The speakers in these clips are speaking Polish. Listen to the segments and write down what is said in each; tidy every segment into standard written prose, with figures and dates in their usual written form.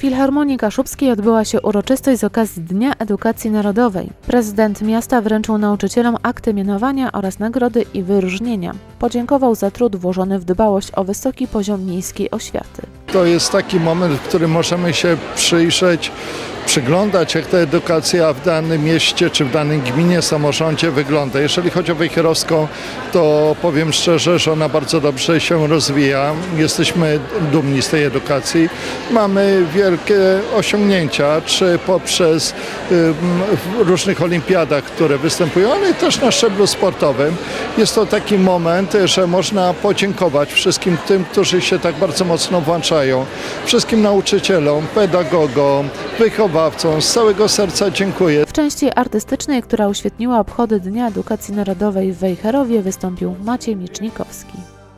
Filharmonii Kaszubskiej odbyła się uroczystość z okazji Dnia Edukacji Narodowej. Prezydent miasta wręczył nauczycielom akty mianowania oraz nagrody i wyróżnienia. Podziękował za trud włożony w dbałość o wysoki poziom miejskiej oświaty. To jest taki moment, w którym możemy się przyjrzeć, przyglądać, jak ta edukacja w danym mieście czy w danej gminie, samorządzie wygląda. Jeżeli chodzi o Wejherowską, to powiem szczerze, że ona bardzo dobrze się rozwija. Jesteśmy dumni z tej edukacji. Mamy wielkie osiągnięcia, czy poprzez różnych olimpiadach, które występują, ale też na szczeblu sportowym. Jest to taki moment, że można podziękować wszystkim tym, którzy się tak bardzo mocno włączają. Wszystkim nauczycielom, pedagogom, wychowawcom. Z całego serca dziękuję. W części artystycznej, która uświetniła obchody Dnia Edukacji Narodowej w Wejherowie, wystąpił Maciej Miecznikowski.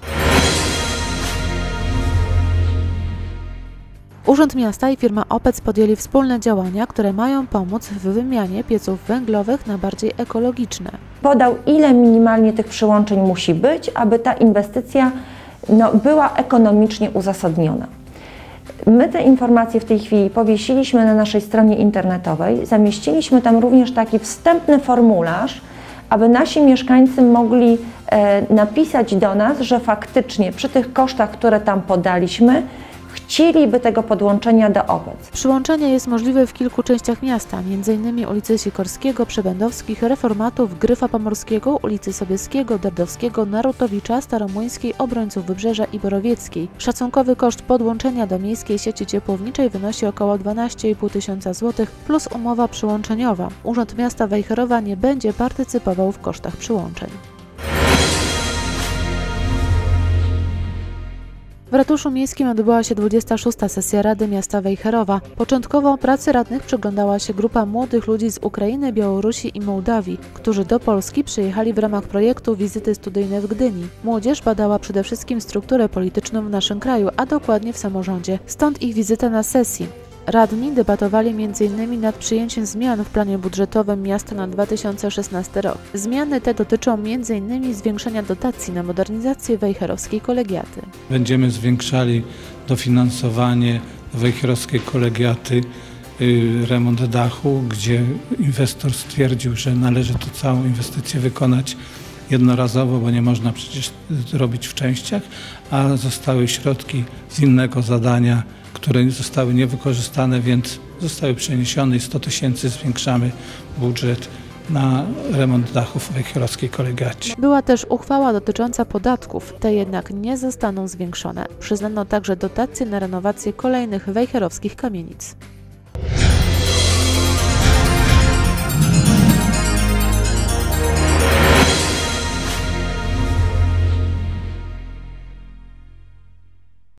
Urząd Miasta i firma OPEC podjęli wspólne działania, które mają pomóc w wymianie pieców węglowych na bardziej ekologiczne. Podał, ile minimalnie tych przyłączeń musi być, aby ta inwestycja była ekonomicznie uzasadniona. My te informacje w tej chwili powiesiliśmy na naszej stronie internetowej. Zamieściliśmy tam również taki wstępny formularz, aby nasi mieszkańcy mogli napisać do nas, że faktycznie przy tych kosztach, które tam podaliśmy, chcieliby tego podłączenia do OPEC. Przyłączenie jest możliwe w kilku częściach miasta, m.in. ulicy Sikorskiego, Przybędowskich, Reformatów, Gryfa Pomorskiego, ulicy Sobieskiego, Dardowskiego, Narutowicza, Staromuńskiej, Obrońców Wybrzeża i Borowieckiej. Szacunkowy koszt podłączenia do miejskiej sieci ciepłowniczej wynosi około 12,5 tysiąca złotych plus umowa przyłączeniowa. Urząd Miasta Wejherowa nie będzie partycypował w kosztach przyłączeń. W Ratuszu Miejskim odbyła się 26. sesja Rady Miasta Wejherowa. Początkowo pracy radnych przyglądała się grupa młodych ludzi z Ukrainy, Białorusi i Mołdawii, którzy do Polski przyjechali w ramach projektu Wizyty Studyjne w Gdyni. Młodzież badała przede wszystkim strukturę polityczną w naszym kraju, a dokładnie w samorządzie. Stąd ich wizyta na sesji. Radni debatowali m.in. nad przyjęciem zmian w planie budżetowym miasta na 2016 rok. Zmiany te dotyczą m.in. zwiększenia dotacji na modernizację wejherowskiej kolegiaty. Będziemy zwiększali dofinansowanie wejherowskiej kolegiaty, remont dachu, gdzie inwestor stwierdził, że należy tę całą inwestycję wykonać jednorazowo, bo nie można przecież robić w częściach, a zostały środki z innego zadania, które zostały niewykorzystane, więc zostały przeniesione i 100 tysięcy zwiększamy budżet na remont dachów w wejherowskiej kolegiacie. Była też uchwała dotycząca podatków, te jednak nie zostaną zwiększone. Przyznano także dotacje na renowację kolejnych wejherowskich kamienic.